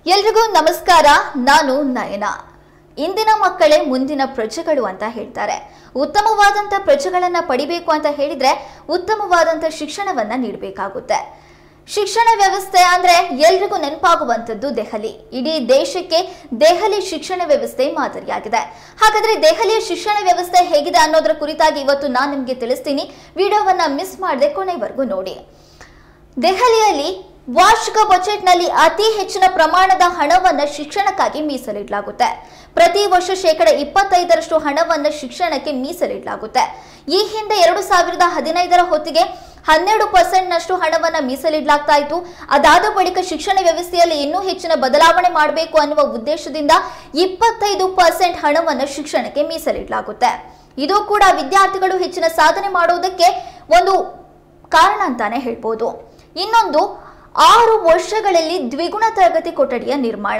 ಎಲ್ರಿಗೂ ನಮಸ್ಕಾರ. ನಾನು ನಯನ. ಇಂದಿನ ಮಕ್ಕಳೇ ಮುಂದಿನ ಪ್ರಜೆಗಳು ಅಂತ ಹೇಳ್ತಾರೆ. ಉತ್ತಮವಾದಂತ ಪ್ರಜೆಗಳನ್ನ ಪಡಿಬೇಕು ಅಂತ ಹೇಳಿದ್ರೆ ಉತ್ತಮವಾದಂತ ಶಿಕ್ಷಣವನ್ನ ನೀಡಬೇಕಾಗುತ್ತೆ. ಶಿಕ್ಷಣ ವ್ಯವಸ್ಥೆ ಅಂದ್ರೆ ಎಲ್ರಿಗೂ ನೆನಪಾಗುವಂತದ್ದು ದೆಹಲಿ. ಇಡೀ ದೇಶಕ್ಕೆ ದೆಹಲಿ ಶಿಕ್ಷಣ ವ್ಯವಸ್ಥೆ ಮಾದರಿಯಾಗಿದೆ. ಹಾಗಾದ್ರೆ ದೆಹಲಿಯ ಶಿಕ್ಷಣ ವ್ಯವಸ್ಥೆ ಹೇಗಿದೆ ಅನ್ನೋದರ ಕುರಿತಾಗಿ ಇವತ್ತು ನಾನು ನಿಮಗೆ ತಿಳಿಸ್ತೀನಿ. ವಿಡಿಯೋವನ್ನ ಮಿಸ್ ಮಾಡದೆ ಕೊನೆವರೆಗೂ ನೋಡಿ. ದೆಹಲಿಯಲ್ಲಿ ವಾರ್ಷಿಕ ಬಜೆಟ್ನಲ್ಲಿ ಅತಿ ಹೆಚ್ಚಿನ ಪ್ರಮಾಣದ ಹಣವನ್ನು ಶಿಕ್ಷಣಕ್ಕಾಗಿ ಮೀಸಲಿಡಲಾಗುತ್ತೆ. ಪ್ರತಿ ವರ್ಷ 25% ಹಣವನ್ನು ಶಿಕ್ಷಣಕ್ಕೆ ಮೀಸಲಿಡಲಾಗುತ್ತೆ. ಈ ಹಿಂದೆ 2015ರ ಹೊತ್ತಿಗೆ 12% ಹಣವನ್ನು ಮೀಸಲಿಡಲಾಗ್ತಾ ಇತ್ತು. ಅದಾದ ಬಳಿಕ ಶಿಕ್ಷಣ ವ್ಯವಸ್ಥೆಯಲ್ಲಿ ಇನ್ನೂ ಹೆಚ್ಚಿನ ಬದಲಾವಣೆ ಮಾಡಬೇಕು ಅನ್ನುವ ಉದ್ದೇಶದಿಂದ 25% ಹಣವನ್ನು ಶಿಕ್ಷಣಕ್ಕೆ ಮೀಸಲಿಡಲಾಗುತ್ತೆ. ಇದು ಕೂಡ ವಿದ್ಯಾರ್ಥಿಗಳು ಹೆಚ್ಚಿನ ಸಾಧನೆ ಮಾಡೋದಕ್ಕೆ ಒಂದು ಕಾರಣ ಅಂತಾನೆ ಹೇಳ್ಬೋದು. ಇನ್ನೊಂದು 6 ವರ್ಷಗಳಲ್ಲಿ ದ್ವಿಗುಣ ತರಗತಿ ಕೊಠಡಿಯ ನಿರ್ಮಾಣ.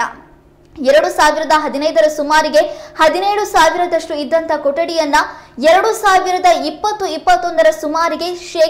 2015ರ ಸುಮಾರಿಗೆ 17,000ದಷ್ಟು ಇದ್ದಂತ ಕೊಠಡಿಯನ್ನ 2020-21ರ ಸುಮಾರಿಗೆ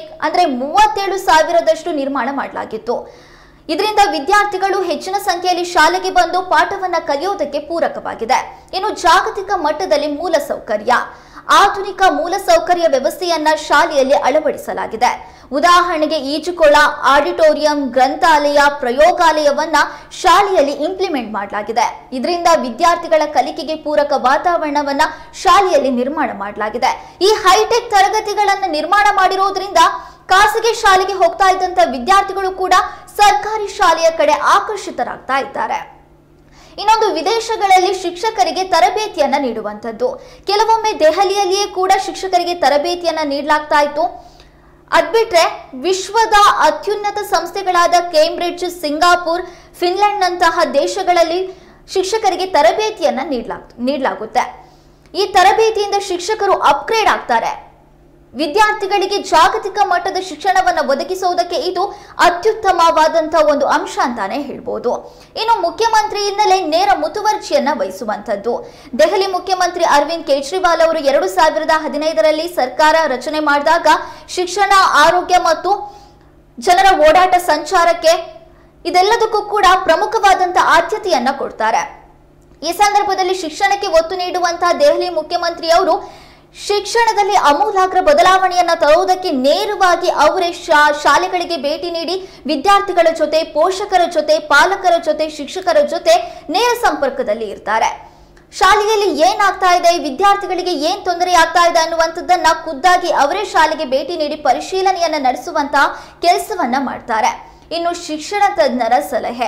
37,000ದಷ್ಟು ನಿರ್ಮಾಣ ಮಾಡಲಾಗಿತ್ತು. ಇದರಿಂದ ವಿದ್ಯಾರ್ಥಿಗಳು ಹೆಚ್ಚಿನ ಸಂಖ್ಯೆಯಲ್ಲಿ ಶಾಲೆಗೆ ಬಂದು ಪಾಠವನ್ನ ಕಲಿಯೋದಕ್ಕೆ ಪೂರಕವಾಗಿದೆ. ಇನ್ನು ಜಾಗತಿಕ ಮಟ್ಟದಲ್ಲಿ ಮೂಲಸೌಕರ್ಯ, ಆಧುನಿಕ ಮೂಲಸೌಕರ್ಯ ವ್ಯವಸ್ಥೆಯನ್ನ ಶಾಲೆಯಲ್ಲಿ ಅಳವಡಿಸಲಾಗಿದೆ. ಉದಾಹರಣೆಗೆ ಈಜುಕೊಳ, ಆಡಿಟೋರಿಯಂ, ಗ್ರಂಥಾಲಯ, ಪ್ರಯೋಗಾಲಯವನ್ನ ಶಾಲೆಯಲ್ಲಿ ಇಂಪ್ಲಿಮೆಂಟ್ ಮಾಡಲಾಗಿದೆ. ಇದರಿಂದ ವಿದ್ಯಾರ್ಥಿಗಳ ಕಲಿಕೆಗೆ ಪೂರಕ ವಾತಾವರಣವನ್ನ ಶಾಲೆಯಲ್ಲಿ ನಿರ್ಮಾಣ ಮಾಡಲಾಗಿದೆ. ಈ ಹೈಟೆಕ್ ತರಗತಿಗಳನ್ನು ನಿರ್ಮಾಣ ಮಾಡಿರೋದ್ರಿಂದ ಖಾಸಗಿ ಶಾಲೆಗೆ ಹೋಗ್ತಾ ಇದ್ದಂತ ವಿದ್ಯಾರ್ಥಿಗಳು ಕೂಡ ಸರ್ಕಾರಿ ಶಾಲೆಯ ಕಡೆ ಆಕರ್ಷಿತರಾಗ್ತಾ ಇದ್ದಾರೆ. ಇನ್ನೊಂದು, ವಿದೇಶಗಳಲ್ಲಿ ಶಿಕ್ಷಕರಿಗೆ ತರಬೇತಿಯನ್ನ ನೀಡುವಂಥದ್ದು. ಕೆಲವೊಮ್ಮೆ ದೆಹಲಿಯಲ್ಲಿಯೇ ಕೂಡ ಶಿಕ್ಷಕರಿಗೆ ತರಬೇತಿಯನ್ನ ನೀಡಲಾಗ್ತಾ ಇತ್ತು. ಅದ್ಬಿಟ್ರೆ ವಿಶ್ವದ ಅತ್ಯುನ್ನತ ಸಂಸ್ಥೆಗಳಾದ ಕೇಂಬ್ರಿಡ್ಜ್, ಸಿಂಗಾಪುರ್, ಫಿನ್ಲೆಂಡ್ ನಂತಹ ದೇಶಗಳಲ್ಲಿ ಶಿಕ್ಷಕರಿಗೆ ತರಬೇತಿಯನ್ನ ನೀಡಲಾಗುತ್ತೆ. ಈ ತರಬೇತಿಯಿಂದ ಶಿಕ್ಷಕರು ಅಪ್ಗ್ರೇಡ್ ಆಗ್ತಾರೆ. ವಿದ್ಯಾರ್ಥಿಗಳಿಗೆ ಜಾಗತಿಕ ಮಟ್ಟದ ಶಿಕ್ಷಣವನ್ನು ಒದಗಿಸುವುದಕ್ಕೆ ಇದು ಅತ್ಯುತ್ತಮವಾದಂತಹ ಒಂದು ಅಂಶ ಅಂತಾನೆ ಹೇಳ್ಬೋದು. ಇನ್ನು ಮುಖ್ಯಮಂತ್ರಿಯಿಂದಲೇ ನೇರ ಮುತುವರ್ಜಿಯನ್ನ ವಹಿಸುವಂತದ್ದು. ದೆಹಲಿ ಮುಖ್ಯಮಂತ್ರಿ ಅರವಿಂದ್ ಕೇಜ್ರಿವಾಲ್ ಅವರು 2015ರಲ್ಲಿ ಸರ್ಕಾರ ರಚನೆ ಮಾಡಿದಾಗ ಶಿಕ್ಷಣ, ಆರೋಗ್ಯ ಮತ್ತು ಜನರ ಓಡಾಟ, ಸಂಚಾರಕ್ಕೆ ಇದೆಲ್ಲದಕ್ಕೂ ಕೂಡ ಪ್ರಮುಖವಾದಂತಹ ಆದ್ಯತೆಯನ್ನ ಕೊಡ್ತಾರೆ. ಈ ಸಂದರ್ಭದಲ್ಲಿ ಶಿಕ್ಷಣಕ್ಕೆ ಒತ್ತು ನೀಡುವಂತಹ ದೆಹಲಿ ಮುಖ್ಯಮಂತ್ರಿಯವರು ಶಿಕ್ಷಣದಲ್ಲಿ ಅಮೂಲಾಗ್ರ ಬದಲಾವಣೆಯನ್ನ ತರುವುದಕ್ಕೆ ನೇರವಾಗಿ ಅವರೇ ಶಾಲೆಗಳಿಗೆ ಭೇಟಿ ನೀಡಿ ವಿದ್ಯಾರ್ಥಿಗಳ ಜೊತೆ, ಪೋಷಕರ ಜೊತೆ, ಪಾಲಕರ ಜೊತೆ, ಶಿಕ್ಷಕರ ಜೊತೆ ನೇರ ಸಂಪರ್ಕದಲ್ಲಿ ಇರ್ತಾರೆ. ಶಾಲೆಯಲ್ಲಿ ಏನಾಗ್ತಾ ಇದೆ, ವಿದ್ಯಾರ್ಥಿಗಳಿಗೆ ಏನ್ ತೊಂದರೆ ಆಗ್ತಾ ಇದೆ ಅನ್ನುವಂಥದ್ದನ್ನ ಖುದ್ದಾಗಿ ಅವರೇ ಶಾಲೆಗೆ ಭೇಟಿ ನೀಡಿ ಪರಿಶೀಲನೆಯನ್ನ ನಡೆಸುವಂತಹ ಕೆಲಸವನ್ನ ಮಾಡ್ತಾರೆ. ಇನ್ನು ಶಿಕ್ಷಣ ತಜ್ಞರ ಸಲಹೆ.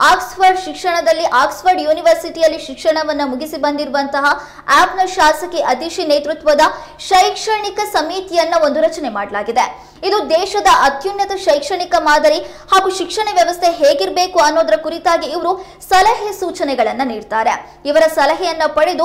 ಆಕ್ಸ್ಫರ್ಡ್ ಯೂನಿವರ್ಸಿಟಿಯಲ್ಲಿ ಶಿಕ್ಷಣವನ್ನ ಮುಗಿಸಿ ಬಂದಿರುವಂತಹ ಆಪ್ನ ಶಾಸಕಿ ಅತಿಶಿ ನೇತೃತ್ವದ ಶೈಕ್ಷಣಿಕ ಸಮಿತಿಯನ್ನ ಒಂದು ರಚನೆ ಮಾಡಲಾಗಿದೆ. ಇದು ದೇಶದ ಅತ್ಯುನ್ನತ ಶೈಕ್ಷಣಿಕ ಮಾದರಿ ಹಾಗೂ ಶಿಕ್ಷಣ ವ್ಯವಸ್ಥೆ ಹೇಗಿರಬೇಕು ಅನ್ನೋದರ ಕುರಿತಾಗಿ ಇವರು ಸಲಹೆ ಸೂಚನೆಗಳನ್ನ ನೀಡ್ತಾರೆ. ಇವರ ಸಲಹೆಯನ್ನ ಪಡೆದು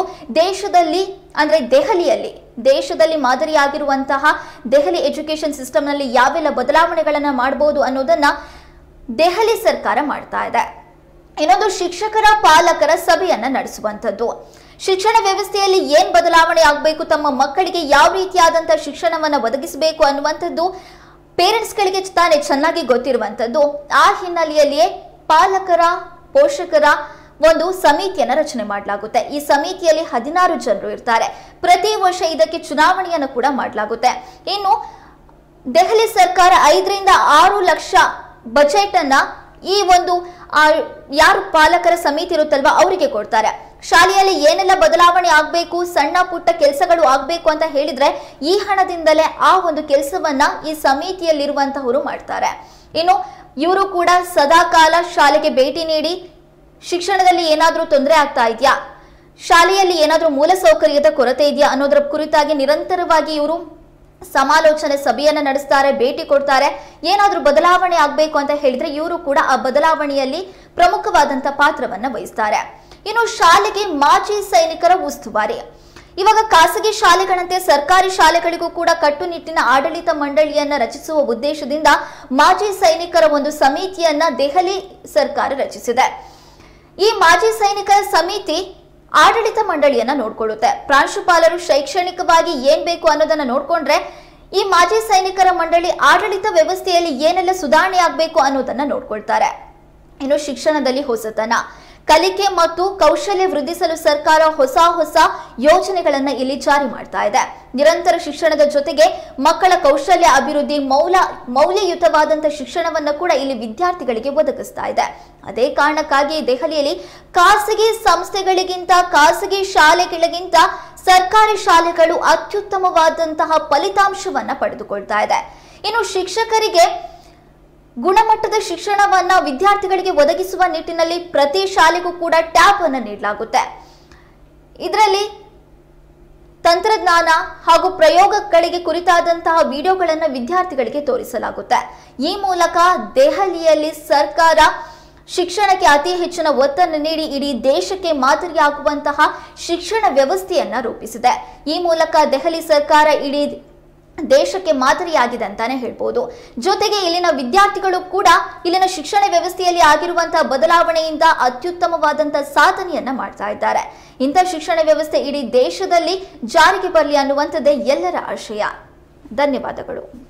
ದೇಶದಲ್ಲಿ ಮಾದರಿಯಾಗಿರುವಂತಹ ದೆಹಲಿ ಎಜುಕೇಶನ್ ಸಿಸ್ಟಮ್ ನಲ್ಲಿ ಯಾವೆಲ್ಲ ಬದಲಾವಣೆಗಳನ್ನ ಮಾಡಬಹುದು ಅನ್ನೋದನ್ನ ದೆಹಲಿ ಸರ್ಕಾರ ಮಾಡ್ತಾ ಇದೆ. ಇನ್ನೊಂದು, ಶಿಕ್ಷಕರ ಪಾಲಕರ ಸಭೆಯನ್ನ ನಡೆಸುವಂತದ್ದು. ಶಿಕ್ಷಣ ವ್ಯವಸ್ಥೆಯಲ್ಲಿ ಏನ್ ಬದಲಾವಣೆ ಆಗಬೇಕು, ತಮ್ಮ ಮಕ್ಕಳಿಗೆ ಯಾವ ರೀತಿಯಾದಂತಹ ಶಿಕ್ಷಣವನ್ನ ಒದಗಿಸಬೇಕು ಅನ್ನುವಂಥದ್ದು ಪೇರೆಂಟ್ಸ್ಗಳಿಗೆ ತಾನೇ ಚೆನ್ನಾಗಿ ಗೊತ್ತಿರುವಂತದ್ದು. ಆ ಹಿನ್ನೆಲೆಯಲ್ಲಿಯೇ ಪಾಲಕರ, ಪೋಷಕರ ಒಂದು ಸಮಿತಿಯನ್ನ ರಚನೆ ಮಾಡಲಾಗುತ್ತೆ. ಈ ಸಮಿತಿಯಲ್ಲಿ 16 ಜನರು ಇರ್ತಾರೆ. ಪ್ರತಿ ವರ್ಷ ಇದಕ್ಕೆ ಚುನಾವಣೆಯನ್ನು ಕೂಡ ಮಾಡಲಾಗುತ್ತೆ. ಇನ್ನು ದೆಹಲಿ ಸರ್ಕಾರ 5-6 ಲಕ್ಷ ಬಜೆಟ್ ಅನ್ನ ಈ ಒಂದು ಯಾರು ಪಾಲಕರ ಸಮಿತಿ ಇರುತ್ತಲ್ವಾ ಅವರಿಗೆ ಕೊಡ್ತಾರೆ. ಶಾಲೆಯಲ್ಲಿ ಏನೆಲ್ಲ ಬದಲಾವಣೆ ಆಗಬೇಕು, ಸಣ್ಣ ಪುಟ್ಟ ಕೆಲಸಗಳು ಆಗಬೇಕು ಅಂತ ಹೇಳಿದ್ರೆ ಈ ಹಣದಿಂದಲೇ ಆ ಒಂದು ಕೆಲಸವನ್ನ ಈ ಸಮಿತಿಯಲ್ಲಿರುವಂತಹವರು ಮಾಡ್ತಾರೆ. ಇನ್ನು ಇವರು ಕೂಡ ಸದಾಕಾಲ ಶಾಲೆಗೆ ಭೇಟಿ ನೀಡಿ ಶಿಕ್ಷಣದಲ್ಲಿ ಏನಾದ್ರೂ ತೊಂದರೆ ಆಗ್ತಾ ಇದೆಯಾ, ಶಾಲೆಯಲ್ಲಿ ಏನಾದ್ರೂ ಮೂಲಸೌಕರ್ಯದ ಕೊರತೆ ಇದೆಯಾ ಅನ್ನೋದರ ಕುರಿತಾಗಿ ನಿರಂತರವಾಗಿ ಇವರು ಸಮಾಲೋಚನೆ ಸಭೆಯನ್ನ ನಡೆಸ್ತಾರೆ, ಭೇಟಿ ಕೊಡ್ತಾರೆ. ಏನಾದ್ರೂ ಬದಲಾವಣೆ ಆಗ್ಬೇಕು ಅಂತ ಹೇಳಿದ್ರೆ ಇವರು ಕೂಡ ಆ ಬದಲಾವಣೆಯಲ್ಲಿ ಪ್ರಮುಖವಾದಂತ ಪಾತ್ರವನ್ನ ವಹಿಸ್ತಾರೆ. ಇನ್ನು ಶಾಲೆಗೆ ಮಾಜಿ ಸೈನಿಕರ ಉಸ್ತುವಾರಿ. ಇವಾಗ ಖಾಸಗಿ ಶಾಲೆಗಳಂತೆ ಸರ್ಕಾರಿ ಶಾಲೆಗಳಿಗೂ ಕೂಡ ಕಟ್ಟುನಿಟ್ಟಿನ ಆಡಳಿತ ಮಂಡಳಿಯನ್ನ ರಚಿಸುವ ಉದ್ದೇಶದಿಂದ ಮಾಜಿ ಸೈನಿಕರ ಒಂದು ಸಮಿತಿಯನ್ನ ದೆಹಲಿ ಸರ್ಕಾರ ರಚಿಸಿದೆ. ಈ ಮಾಜಿ ಸೈನಿಕರ ಸಮಿತಿ ಆಡಳಿತ ಮಂಡಳಿಯನ್ನ ನೋಡ್ಕೊಳ್ಳುತ್ತೆ. ಪ್ರಾಂಶುಪಾಲರು ಶೈಕ್ಷಣಿಕವಾಗಿ ಏನ್ ಬೇಕು ಅನ್ನೋದನ್ನ ನೋಡ್ಕೊಂಡ್ರೆ ಈ ಮಾಜಿ ಸೈನಿಕರ ಮಂಡಳಿ ಆಡಳಿತ ವ್ಯವಸ್ಥೆಯಲ್ಲಿ ಏನೆಲ್ಲ ಸುಧಾರಣೆ ಆಗಬೇಕು ಅನ್ನೋದನ್ನ ನೋಡ್ಕೊಳ್ತಾರೆ. ಇನ್ನು ಶಿಕ್ಷಣದಲ್ಲಿ ಹೊಸತನ, ಕಲಿಕೆ ಮತ್ತು ಕೌಶಲ್ಯ ವೃದ್ಧಿಸಲು ಸರ್ಕಾರ ಹೊಸ ಯೋಜನೆಗಳನ್ನ ಇಲ್ಲಿ ಜಾರಿ ಮಾಡ್ತಾ ಇದೆ. ನಿರಂತರ ಶಿಕ್ಷಣದ ಜೊತೆಗೆ ಮಕ್ಕಳ ಕೌಶಲ್ಯ ಅಭಿವೃದ್ಧಿ, ಮೌಲ್ಯಯುತವಾದಂತಹ ಶಿಕ್ಷಣವನ್ನ ಕೂಡ ಇಲ್ಲಿ ವಿದ್ಯಾರ್ಥಿಗಳಿಗೆ ಒದಗಿಸ್ತಾ ಇದೆ. ಅದೇ ಕಾರಣಕ್ಕಾಗಿ ದೆಹಲಿಯಲ್ಲಿ ಖಾಸಗಿ ಸಂಸ್ಥೆಗಳಿಗಿಂತ, ಖಾಸಗಿ ಶಾಲೆಗಳಿಗಿಂತ ಸರ್ಕಾರಿ ಶಾಲೆಗಳು ಅತ್ಯುತ್ತಮವಾದಂತಹ ಫಲಿತಾಂಶವನ್ನ ಪಡೆದುಕೊಳ್ತಾ ಇದೆ. ಇನ್ನು ಶಿಕ್ಷಕರಿಗೆ ಗುಣಮಟ್ಟದ ಶಿಕ್ಷಣವನ್ನ ವಿದ್ಯಾರ್ಥಿಗಳಿಗೆ ಒದಗಿಸುವ ನಿಟ್ಟಿನಲ್ಲಿ ಪ್ರತಿ ಶಾಲೆಗೂ ಕೂಡ ಟ್ಯಾಬ್ ಅನ್ನು ನೀಡಲಾಗುತ್ತೆ. ಇದರಲ್ಲಿ ತಂತ್ರಜ್ಞಾನ ಹಾಗೂ ಪ್ರಯೋಗಗಳಿಗೆ ಕುರಿತಾದಂತಹ ವಿಡಿಯೋಗಳನ್ನು ವಿದ್ಯಾರ್ಥಿಗಳಿಗೆ ತೋರಿಸಲಾಗುತ್ತೆ. ಈ ಮೂಲಕ ದೆಹಲಿಯಲ್ಲಿ ಸರ್ಕಾರ ಶಿಕ್ಷಣಕ್ಕೆ ಅತಿ ಹೆಚ್ಚಿನ ಒತ್ತನ್ನು ನೀಡಿ ಇಡೀ ದೇಶಕ್ಕೆ ಮಾದರಿಯಾಗುವಂತಹ ಶಿಕ್ಷಣ ವ್ಯವಸ್ಥೆಯನ್ನ ರೂಪಿಸಿದೆ. ಈ ಮೂಲಕ ದೆಹಲಿ ಸರ್ಕಾರ ಇಡೀ ದೇಶಕ್ಕೆ ಮಾದರಿಯಾಗಿದೆ ಅಂತಾನೆ ಹೇಳ್ಬೋದು. ಜೊತೆಗೆ ಇಲ್ಲಿನ ವಿದ್ಯಾರ್ಥಿಗಳು ಕೂಡ ಇಲ್ಲಿನ ಶಿಕ್ಷಣ ವ್ಯವಸ್ಥೆಯಲ್ಲಿ ಆಗಿರುವಂತಹ ಬದಲಾವಣೆಯಿಂದ ಅತ್ಯುತ್ತಮವಾದಂತಹ ಸಾಧನೆಯನ್ನ ಮಾಡ್ತಾ ಇದ್ದಾರೆ. ಇಂಥ ಶಿಕ್ಷಣ ವ್ಯವಸ್ಥೆ ಇಡೀ ದೇಶದಲ್ಲಿ ಜಾರಿಗೆ ಬರಲಿ ಅನ್ನುವಂಥದ್ದೇ ಎಲ್ಲರ ಆಶಯ. ಧನ್ಯವಾದಗಳು.